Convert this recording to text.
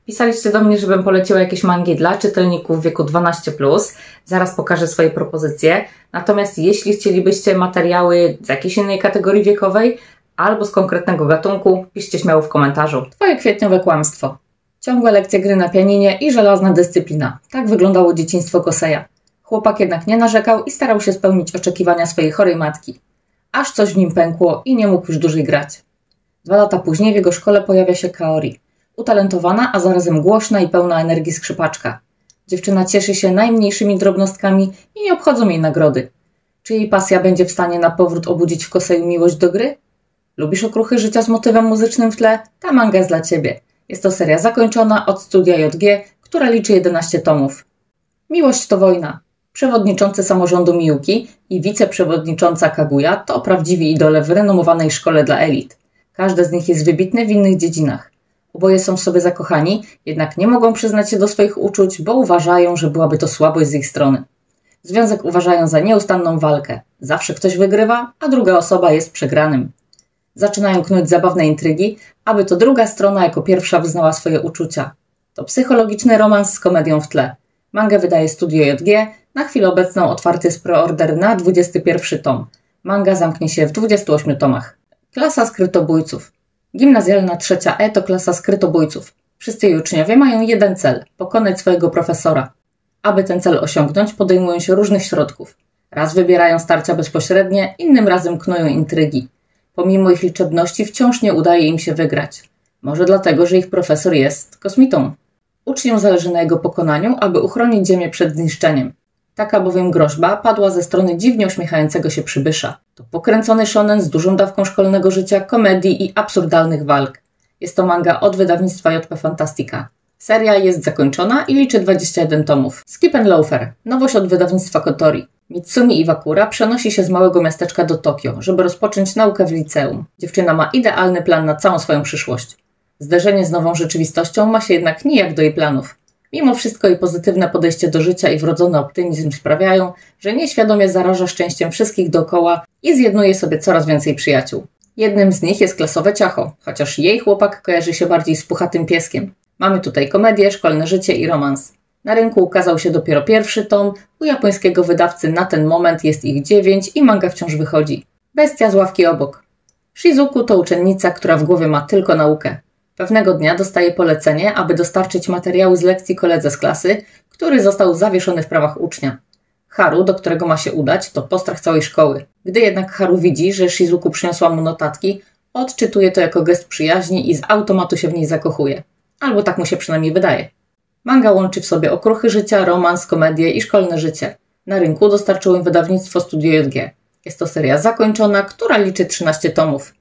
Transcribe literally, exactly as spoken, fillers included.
Pisaliście do mnie, żebym poleciła jakieś mangi dla czytelników w wieku dwanaście plus. Zaraz pokażę swoje propozycje. Natomiast jeśli chcielibyście materiały z jakiejś innej kategorii wiekowej albo z konkretnego gatunku, piszcie śmiało w komentarzu. Twoje kwietniowe kłamstwo. Ciągłe lekcje gry na pianinie i żelazna dyscyplina. Tak wyglądało dzieciństwo Koseja. Chłopak jednak nie narzekał i starał się spełnić oczekiwania swojej chorej matki. Aż coś w nim pękło i nie mógł już dłużej grać. Dwa lata później w jego szkole pojawia się Kaori. Utalentowana, a zarazem głośna i pełna energii skrzypaczka. Dziewczyna cieszy się najmniejszymi drobnostkami i nie obchodzą jej nagrody. Czy jej pasja będzie w stanie na powrót obudzić w Koseju miłość do gry? Lubisz okruchy życia z motywem muzycznym w tle? Ta manga jest dla Ciebie. Jest to seria zakończona od studia J G, która liczy jedenaście tomów. Miłość to wojna. Przewodniczący samorządu Miyuki i wiceprzewodnicząca Kaguya to prawdziwi idole w renomowanej szkole dla elit. Każdy z nich jest wybitny w innych dziedzinach. Oboje są w sobie zakochani, jednak nie mogą przyznać się do swoich uczuć, bo uważają, że byłaby to słabość z ich strony. Związek uważają za nieustanną walkę. Zawsze ktoś wygrywa, a druga osoba jest przegranym. Zaczynają knuć zabawne intrygi, aby to druga strona jako pierwsza wyznała swoje uczucia. To psychologiczny romans z komedią w tle. Mangę wydaje Studio J G, na chwilę obecną otwarty jest preorder na dwudziesty pierwszy tom. Manga zamknie się w dwudziestu ośmiu tomach. Klasa skrytobójców. Gimnazjalna trzecia E to klasa skrytobójców. Wszyscy jej uczniowie mają jeden cel – pokonać swojego profesora. Aby ten cel osiągnąć, podejmują się różnych środków. Raz wybierają starcia bezpośrednie, innym razem knują intrygi. Pomimo ich liczebności wciąż nie udaje im się wygrać. Może dlatego, że ich profesor jest kosmitą. Uczniom zależy na jego pokonaniu, aby uchronić Ziemię przed zniszczeniem. Taka bowiem groźba padła ze strony dziwnie uśmiechającego się przybysza. To pokręcony shonen z dużą dawką szkolnego życia, komedii i absurdalnych walk. Jest to manga od wydawnictwa J P Fantastica. Seria jest zakończona i liczy dwadzieścia jeden tomów. Skip and Loafer. Nowość od wydawnictwa Kotori. Mitsumi Iwakura przenosi się z małego miasteczka do Tokio, żeby rozpocząć naukę w liceum. Dziewczyna ma idealny plan na całą swoją przyszłość. Zderzenie z nową rzeczywistością ma się jednak nijak do jej planów. Mimo wszystko jej pozytywne podejście do życia i wrodzony optymizm sprawiają, że nieświadomie zaraża szczęściem wszystkich dookoła i zjednuje sobie coraz więcej przyjaciół. Jednym z nich jest klasowe ciacho, chociaż jej chłopak kojarzy się bardziej z puchatym pieskiem. Mamy tutaj komedię, szkolne życie i romans. Na rynku ukazał się dopiero pierwszy tom, u japońskiego wydawcy na ten moment jest ich dziewięć i manga wciąż wychodzi. Bestia z ławki obok. Shizuku to uczennica, która w głowie ma tylko naukę. Pewnego dnia dostaje polecenie, aby dostarczyć materiały z lekcji koledze z klasy, który został zawieszony w prawach ucznia. Haru, do którego ma się udać, to postrach całej szkoły. Gdy jednak Haru widzi, że Shizuku przyniosła mu notatki, odczytuje to jako gest przyjaźni i z automatu się w niej zakochuje. Albo tak mu się przynajmniej wydaje. Manga łączy w sobie okruchy życia, romans, komedię i szkolne życie. Na rynku dostarczyło im wydawnictwo Studio J G. Jest to seria zakończona, która liczy trzynaście tomów.